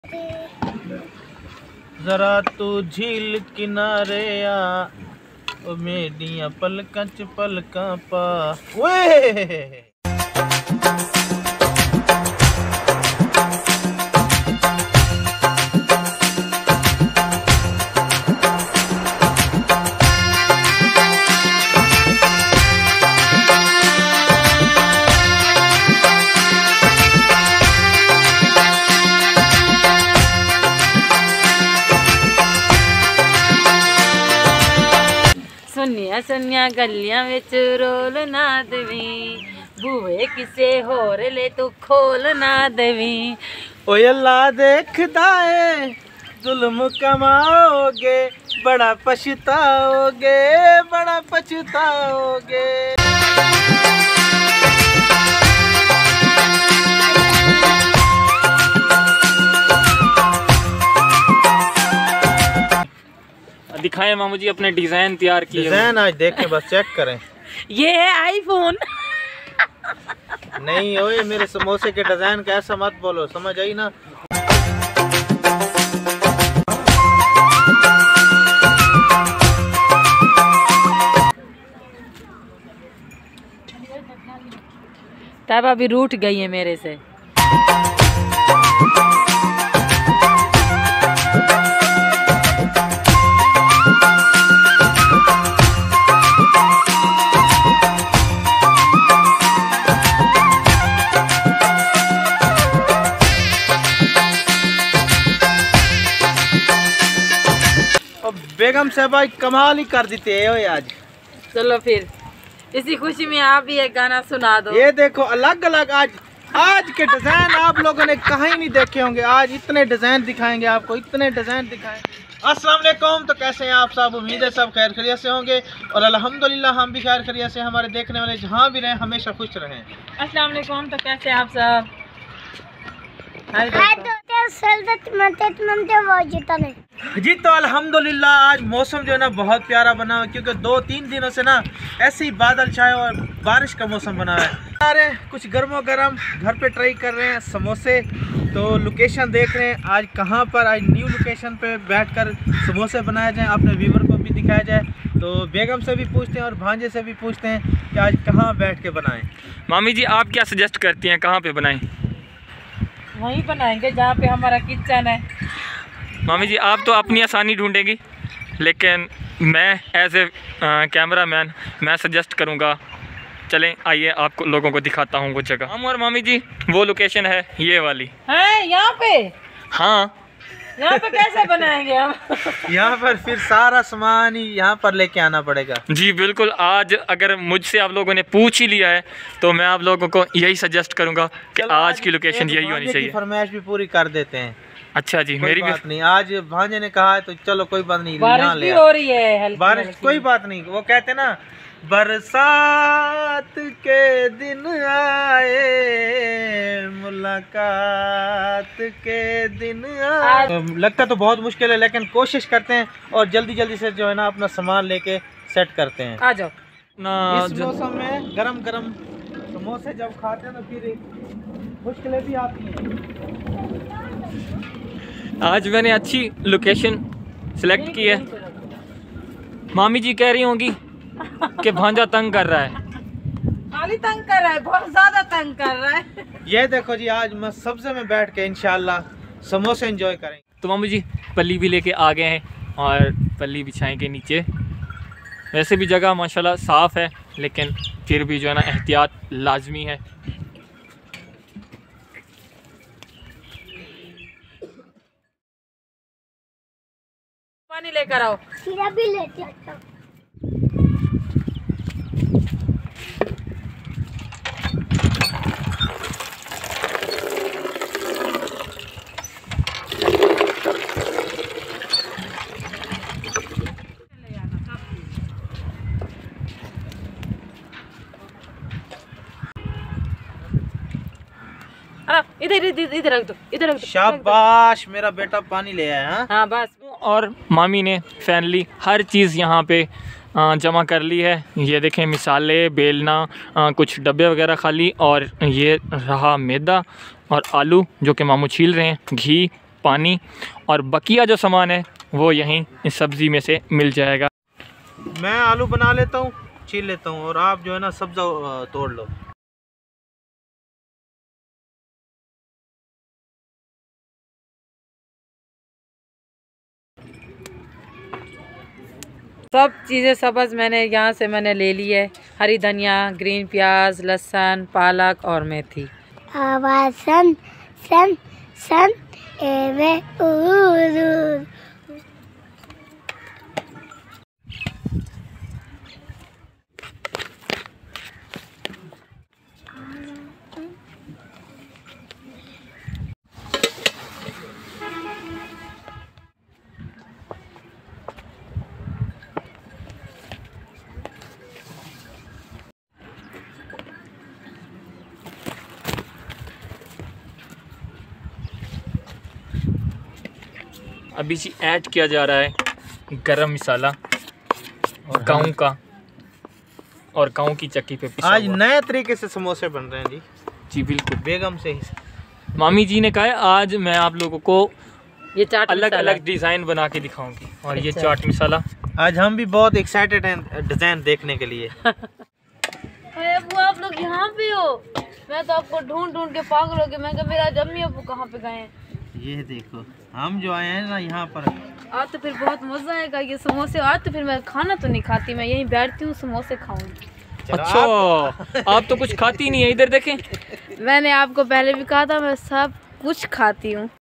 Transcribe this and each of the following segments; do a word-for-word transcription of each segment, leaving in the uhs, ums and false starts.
जरा तू झील किनारे आ, ओ मेडिया पलकां च पलकां पा। ओए सुनिया सुनिया गलियां विच रोल ना देवी, बूहे किसे होर ले तू खोल ना देवी। ओए अल्लाह देखदा है जुल्म कमाओगे, बड़ा पछताओगे, बड़ा पछताओगे। दिखाएं मामू जी अपने डिजाइन तैयार किए। डिजाइन आज देखें, बस चेक करें। ये है आईफोन। नहीं ओए मेरे समोसे के डिजाइन का ऐसा मत बोलो, समझ आई ना। तब अभी रूठ गई है मेरे से। बेगम साहबा कमाल ही कर देते हैं आज। चलो फिर इसी खुशी में आप भी एक गाना सुना दो। ये देखो अलग अलग आज आज के डिजाइन आप लोगों ने कहीं नहीं देखे होंगे। आज इतने डिजाइन दिखाएंगे आपको, इतने डिजाइन दिखाएंगे। अस्सलाम वालेकुम, तो कैसे हैं आप सब? उम्मीद है सब खैर खैरियत से होंगे और अल्हम्दुलिल्लाह हम भी खैर खैरियत से। हमारे देखने वाले जहाँ भी रहें हमेशा खुश रहें। अस्सलाम वालेकुम, तो कैसे हैं आप सब? जी तो अल्हम्दुलिल्लाह आज मौसम जो है ना बहुत प्यारा बना हुआ है, क्योंकि दो तीन दिनों से ना ऐसे ही बादल छाए और बारिश का मौसम बना हुआ है। अरे कुछ गर्मो गर्म घर पे ट्राई कर रहे हैं समोसे, तो लोकेशन देख रहे हैं आज कहाँ पर, आज न्यू लोकेशन पे बैठकर समोसे बनाए जाएं, अपने व्यूवर को भी दिखाया जाए। तो बेगम से भी पूछते हैं और भांजे से भी पूछते हैं कि आज कहाँ बैठ के बनाएं। मामी जी आप क्या सजेस्ट करती हैं, कहाँ पे बनाएं? वहीं बनाएंगे जहाँ पे हमारा किचन है। मामी जी आप तो अपनी आसानी ढूंढेंगी, लेकिन मैं एज ए कैमरा मैन मैं सजेस्ट करूँगा, चलें आइए आपको लोगों को दिखाता हूँ वो जगह। हम और मामी जी वो लोकेशन है ये वाली है यहाँ पे। हाँ यहाँ पे कैसे बनाएंगे हम? यहाँ पर फिर सारा सामान ही यहाँ पर लेके आना पड़ेगा। जी बिल्कुल। आज अगर मुझसे आप लोगों ने पूछ ही लिया है तो मैं आप लोगों को यही सजेस्ट करूँगा कि आज की लोकेशन यही होनी चाहिए। फरमाइश भी पूरी कर देते हैं। अच्छा जी, मेरी बात नहीं, आज भांजे ने कहा है तो चलो कोई बात नहीं। बारिश भी हो रही है, बारिश कोई बात नहीं। वो कहते ना बरसात के दिन आए, मुलाकात के दिन आए। तो लगता तो बहुत मुश्किल है, लेकिन कोशिश करते हैं और जल्दी जल्दी से जो है ना अपना सामान लेके सेट करते हैं। आ जाओ ना। इस मौसम में गरम गरम समोसे जब खाते हैं तो फिर मुश्किलें भी आती हैं। आज मैंने अच्छी लोकेशन सिलेक्ट की है। मामी जी कह रही होंगी कि भांजा तंग कर रहा है। खाली तंग कर रहा है, बहुत ज्यादा तंग कर रहा है। ये देखो जी आज मैं सब्ज़े में बैठ के इंशाल्लाह समोसे एंजॉय करेंगे। तो मामी जी पल्ली भी लेके आ गए हैं और पल्ली बिछाएंगे नीचे। वैसे भी जगह माशाल्लाह साफ़ है, लेकिन फिर भी जो है ना एहतियात लाजमी है। पानी लेकर आओ। सीरा भी लेते हैं। इधर इधर इधर रख दो, इधर रख दो। शाबाश मेरा बेटा पानी ले आया। हाँ हाँ बस। और मामी ने फाइनली हर चीज़ यहाँ पे जमा कर ली है। ये देखें मिसाले, बेलना, कुछ डब्बे वगैरह खाली, और ये रहा मैदा और आलू जो कि मामू छील रहे हैं, घी पानी, और बकिया जो सामान है वो यहीं इस सब्ज़ी में से मिल जाएगा। मैं आलू बना लेता हूँ, छील लेता हूँ, और आप जो है ना सब्ज़ा तोड़ लो। सब चीज़ें सब्ज़ मैंने यहाँ से मैंने ले ली है। हरी धनिया, ग्रीन प्याज, लहसुन, पालक और मेथी। आवासन सन सन एवे उरू। अभी जी ऐड किया जा रहा है गरम मसाला और गाँव का, और गाँव की चक्की पे पिसा आज हुआ। नए तरीके से समोसे बन रहे हैं जी। जी बिल्कुल, बेगम से ही। मामी जी ने कहा है आज मैं आप लोगों को ये चाट अलग मसाला। अलग डिज़ाइन बना के दिखाऊंगी। और ये अच्छा। चाट मसाला, आज हम भी बहुत एक्साइटेड हैं डिज़ाइन देखने के लिए। अरे अबू आप लोग यहाँ पे हो? मैं तो आपको ढूंढ ढूंढ के पागल हो गई। मैं कहा मेरा अम्मी अबू कहाँ पे गए हैं? ये देखो हम जो आए हैं ना यहाँ पर। आज तो फिर बहुत मज़ा आएगा ये समोसे। आज तो फिर मैं खाना तो नहीं खाती, मैं यहीं बैठती हूँ समोसे खाऊंगी। अच्छा आप तो कुछ खाती नहीं है, इधर देखें। मैंने आपको पहले भी कहा था मैं सब कुछ खाती हूँ।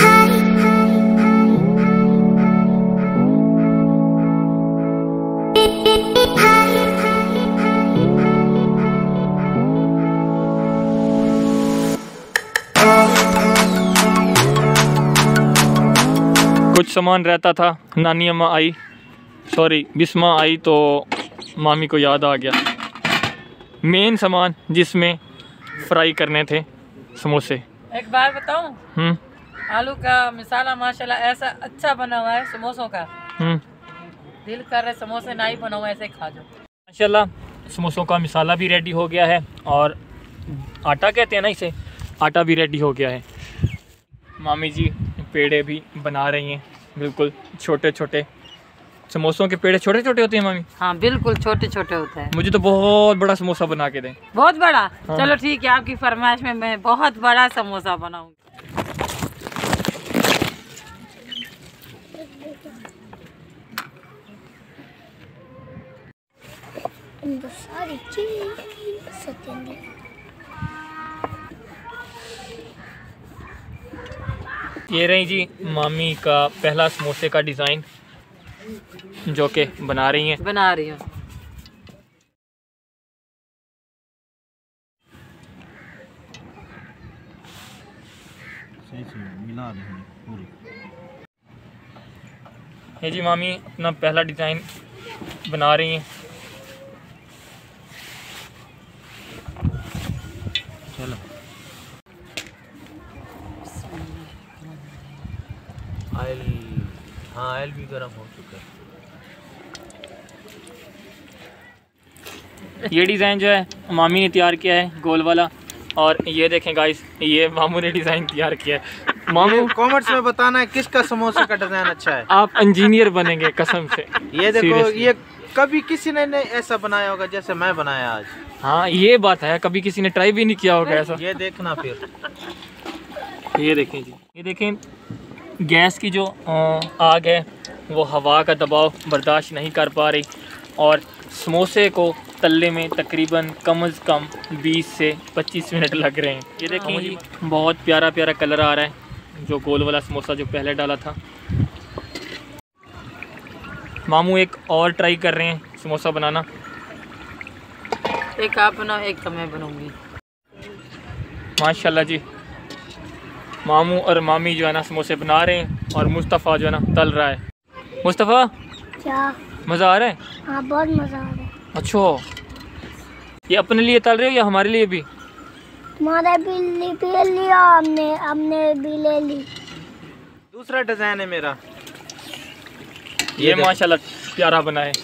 कुछ सामान रहता था, नानी अम्मा आई, सॉरी बिस्मा आई तो मामी को याद आ गया मेन सामान जिसमें फ्राई करने थे समोसे। एक बार बताऊँ, हम्म आलू का मसाला माशाल्लाह ऐसा अच्छा बना हुआ है समोसों का। हम्म दिल कर रहे समोसे ना ही बना हुआ ऐसे खा जाओ। माशाल्लाह समोसों का मसाला भी रेडी हो गया है, और आटा कहते हैं ना इसे, आटा भी रेडी हो गया है। मामी जी पेड़े भी बना रही हैं, बिल्कुल छोटे छोटे समोसों के पेड़े छोटे छोटे होते हैं मामी। हाँ बिल्कुल छोटे छोटे होते हैं। मुझे तो बहुत बड़ा समोसा बना के दें। बहुत बड़ा? हाँ। चलो ठीक है, आपकी फरमाइश में मैं बहुत बड़ा समोसा बनाऊंगी। सारी चीज सतेंगे। ये रही जी मामी का पहला समोसे का डिज़ाइन जो कि बना रही हैं। बना रही हूँ। मिला देंगे पूरी। ये जी मामी अपना पहला डिज़ाइन बना रही हैं। चलो ऑयल, हाँ ऑयल भी गर्म हो चुका है। ये डिज़ाइन जो है मामी ने तैयार किया है गोल वाला, और ये देखें गाइस ये मामू ने डिज़ाइन तैयार किया है। मामू कमेंट्स में बताना है किसका समोसे का डिज़ाइन अच्छा है। आप इंजीनियर बनेंगे कसम से। ये देखो Seriously। ये कभी किसी ने नहीं ऐसा बनाया होगा जैसे मैं बनाया आज। हाँ ये बात है, कभी किसी ने ट्राई भी नहीं किया होगा ऐसा। ये देखना फिर। ये देखें जी, ये देखें गैस की जो आग है वो हवा का दबाव बर्दाश्त नहीं कर पा रही, और समोसे को तलने में तकरीबन कम अज़ कम बीस से पच्चीस मिनट लग रहे हैं। ये देखें जी बहुत प्यारा प्यारा कलर आ रहा है जो गोल वाला समोसा जो पहले डाला था। मामू एक और ट्राई कर रहे हैं समोसा बनाना। एक आप बनाओ, एक तो मैं बनूंगी। माशाल्लाह जी मामू और मामी जो है ना समोसे बना रहे हैं, और मुस्तफ़ा जो है ना तल रहा है। मुस्तफ़ा क्या? मज़ा आ रहा है? हाँ बहुत मजा आ रहा है। अच्छा ये अपने लिए तल रहे हो या हमारे लिए भी? तुम्हारे बिल्ली भी लिया हमने, हमने भी ले ली। दूसरा डिज़ाइन है मेरा। ये, ये माशाल्लाह प्यारा बना है।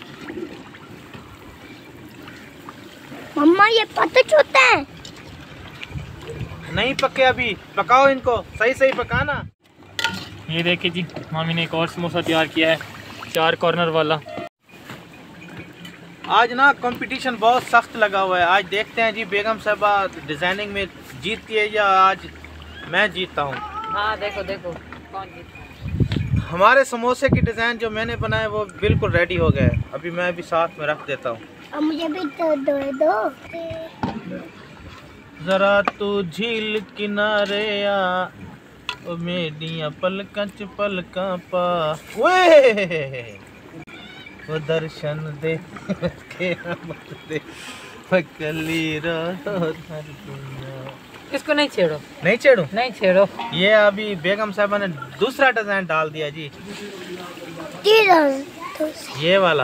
मम्मा ये पत्ते छूते हैं। नहीं पके अभी, पकाओ इनको, सही सही पकाना। ये देखिए जी, मामी ने एक और समोसा तैयार किया है, चार कॉर्नर वाला। आज ना कंपटीशन बहुत सख्त लगा हुआ है। आज देखते हैं जी बेगम साहबा डिज़ाइनिंग में जीतती है या आज मैं जीतता हूँ। हाँ देखो देखो कौन जीता। हमारे समोसे की डिज़ाइन जो मैंने बनाए वो बिल्कुल रेडी हो गए। अभी मैं भी साथ में रख देता हूँ। अब मुझे भी तो दो दो। जरा तू झील किनारे आ, ओ मेडिया पलका च पलका पा, ओए वो दर्शन दे के मत दे पकली रहो। इसको नहीं छेड़ो, नहीं छेड़ू, नहीं छेड़ो। ये अभी बेगम साहबा ने दूसरा डिजाइन डाल दिया जी, ये वाला।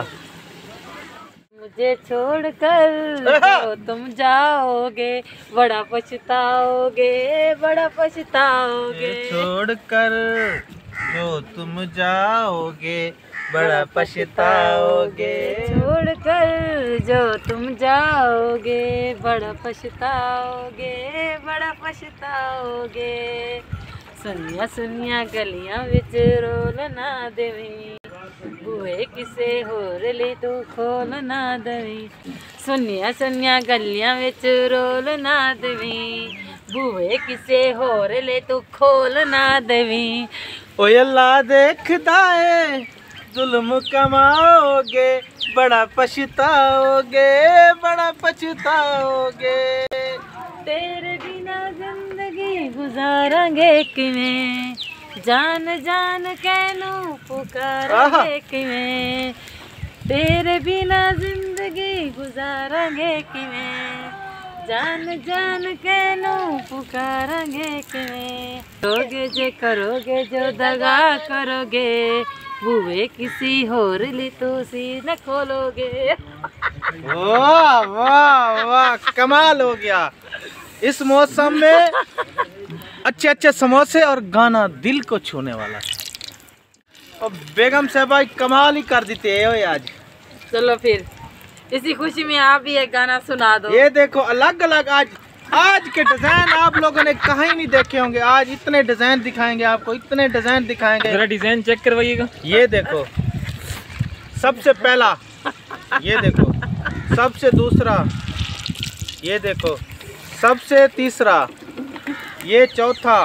मुझे छोड़कर जो तुम जाओगे बड़ा पछताओगे, बड़ा पछताओगे। छोड़कर जो तुम जाओगे बड़ा पछताओगे, छोड़कर जो तुम जाओगे बड़ा पछताओगे, बड़ा पछताओगे। सुनिया सुनिया गलियां विच रोल ना देवी, बूहे किसे होर ले तू खोल ना देवी। सुनिया सुनिया गलियां विच रोल ना देवी, बूहे किसे होर ले तू खोल ना देवी। ओ अल्लाह देखदा है जुल्म कमाओगे बड़ा पछताओगे, बड़ा पछताओगे। तेरे बिना जिंदगी गुजारांगे किवें, जान जान कहनू पुकारांगे किवें। तेरे बिना जिंदगी गुजारांगे किवें, जान जान कहनू पुकारांगे किवें। करोगे जे करोगे जो दगा करोगे, बूहे किसी होर ले तो सी न खोलोगे। वाह वाह वाह, कमाल हो गया। इस मौसम में अच्छे अच्छे समोसे और गाना दिल को छूने वाला। और बेगम साहबा कमाल ही कर देते हो आज। चलो फिर इसी खुशी में आप भी एक गाना सुना दो। ये देखो अलग अलग आज आज के डिजाइन आप लोगों ने कहीं नहीं देखे होंगे। आज इतने डिजाइन दिखाएंगे आपको, इतने डिजाइन दिखाएंगे। जरा डिजाइन चेक करवाइएगा। ये देखो सबसे पहला, ये देखो सबसे दूसरा, ये देखो सबसे तीसरा, ये चौथा,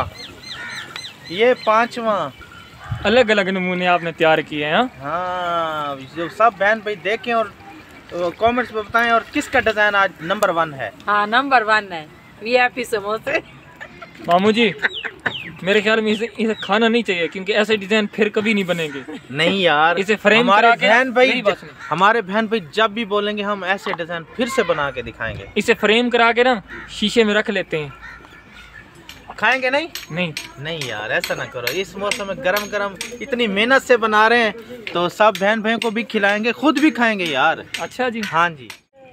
ये पांचवा। अलग अलग नमूने आपने तैयार किए हैं। हाँ, जो सब बहन भाई देखें और कमेंट्स में बताएं और किसका डिजाइन आज नंबर वन है। हाँ नंबर वन है वीआईपी समोसे। मामू जी मेरे ख्याल में इसे इसे खाना नहीं चाहिए, क्योंकि ऐसे डिजाइन फिर कभी नहीं बनेंगे। नहीं यार, इसे फ्रेम हमारे करा के बहन भाई नहीं बस नहीं। हमारे बहन भाई जब भी बोलेंगे हम ऐसे डिजाइन फिर से बना के दिखाएंगे। इसे फ्रेम करा के ना शीशे में रख लेते हैं। खाएंगे नहीं? नहीं नहीं यार, ऐसा ना करो। इस मौसम में गरम गरम इतनी मेहनत से बना रहे हैं तो सब बहन भाइयों को भी खिलाएंगे, खुद भी खाएंगे यार। अच्छा जी। हाँ जी।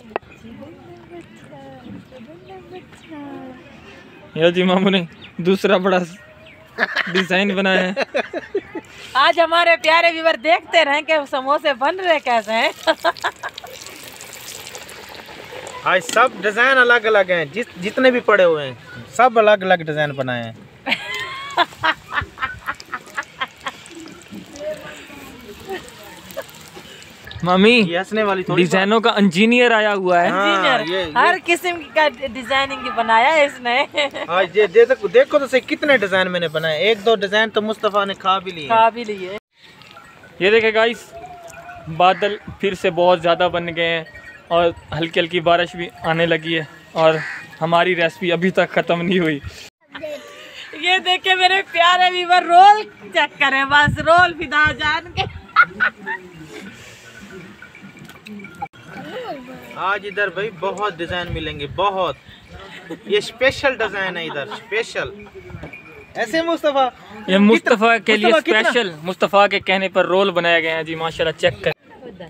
ये जी मामू ने दूसरा बड़ा डिजाइन बनाया है। आज हमारे प्यारे व्यूअर देखते रहे कि समोसे बन रहे कैसे हैं। आज सब डिजाइन अलग अलग हैं, जिस जितने भी पड़े हुए हैं सब अलग अलग डिजाइन बनाए हैं। मामी ये हंसने वाली थोड़ी डिजाइनों का इंजीनियर आया हुआ है। हाँ, इंजीनियर ये- ये- हर किस्म का डिजाइनिंग की बनाया है इसने। आज ये देखो देखो तो सही कितने डिजाइन मैंने बनाए। एक दो डिजाइन तो मुस्तफा ने खा भी लिए। खा भी लिए। ये देखे गाइस, बादल फिर से बहुत ज़्यादा बन गए हैं और हल्की हल्की बारिश भी आने लगी है और हमारी रेसिपी अभी तक ख़त्म नहीं हुई। ये देखे मेरे प्यारे व्यूअर, रोल चेक करें, बस रोल फिदा जान के। आज इधर भाई बहुत डिजाइन मिलेंगे, बहुत। ये स्पेशल डिजाइन है इधर, स्पेशल। ऐसे मुस्तफा, ये मुस्तफ़ा के लिए मुस्तफा कितना? स्पेशल, मुस्तफ़ा के कहने पर रोल बनाया गया है जी। माशाल्लाह, चेक कर।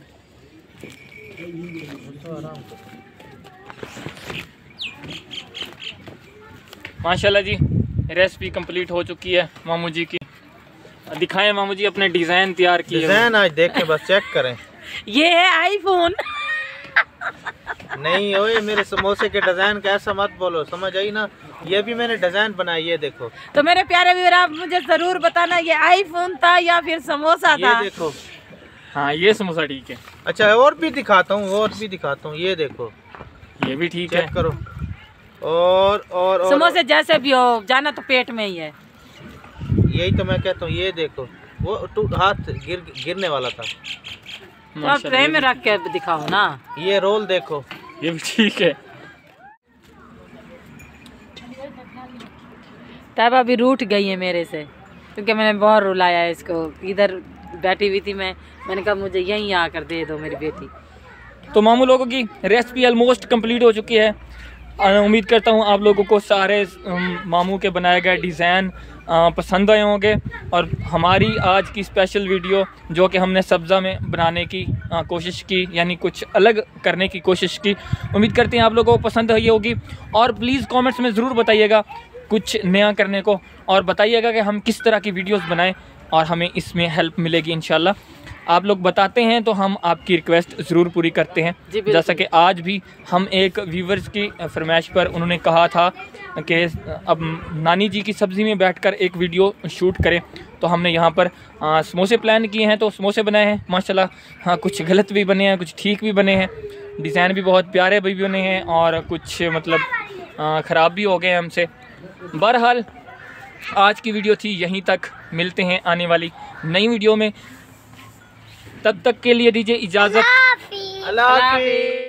माशाल्लाह जी, रेसिपी कंप्लीट हो चुकी है मामू जी की। दिखाएं मामू जी अपने डिज़ाइन तैयार किए। डिजाइन आज देखें, बस चेक करें। ये है आईफोन। नहीं ओए, मेरे समोसे के डिजाइन का ऐसा मत बोलो, समझ आई ना। ये भी मैंने डिजाइन बनाई, ये देखो। तो मेरे प्यारे व्यूअर, आप मुझे जरूर बताना ये आईफोन था या फिर समोसा ये था। देखो। हाँ ये समोसा ठीक है। अच्छा और भी दिखाता हूँ, और भी दिखाता हूँ, ये देखो, ये भी ठीक है। चेक करो। और और, और समोसे जैसे भी हो, जाना तो पेट में ही है। यही तो मैं कहता हूँ, ये देखो, वो टू हाथ गिर गिरने वाला था। तो आप ट्रे में रख के दिखाओ ना। ये रोल देखो, ये भी ठीक है। तैयबा भी रूठ गई है मेरे से, क्योंकि मैंने बहुत रुलाया है इसको। इधर बैठी हुई थी मैं, मैंने कहा मुझे यहीं आकर दे दो मेरी बेटी। तो मामू लोगों की रेसिपी ऑलमोस्ट कंप्लीट हो चुकी है। उम्मीद करता हूँ आप लोगों को सारे मामू के बनाए गए डिज़ाइन पसंद आए होंगे। और हमारी आज की स्पेशल वीडियो जो कि हमने सब्ज़ा में बनाने की आ, कोशिश की, यानी कुछ अलग करने की कोशिश की, उम्मीद करते हैं आप लोगों को पसंद आई होगी। और प्लीज़ कमेंट्स में ज़रूर बताइएगा कुछ नया करने को, और बताइएगा कि हम किस तरह की वीडियोस बनाएं और हमें इसमें हेल्प मिलेगी इंशाल्लाह। आप लोग बताते हैं तो हम आपकी रिक्वेस्ट ज़रूर पूरी करते हैं। जैसा कि आज भी हम एक व्यूवर्स की फरमाइश पर, उन्होंने कहा था कि अब नानी जी की सब्ज़ी में बैठकर एक वीडियो शूट करें, तो हमने यहाँ पर आ, समोसे प्लान किए हैं, तो समोसे बनाए हैं माशाल्लाह। हाँ, कुछ गलत भी बने हैं, कुछ ठीक भी बने हैं, डिज़ाइन भी बहुत प्यारे भी बने हैं, और कुछ मतलब ख़राब भी हो गए हैं हमसे। बहरहाल आज की वीडियो थी यहीं तक, मिलते हैं आने वाली नई वीडियो में। तब तक के लिए दीजिए इजाज़त। अल्लाह हाफ़िज़।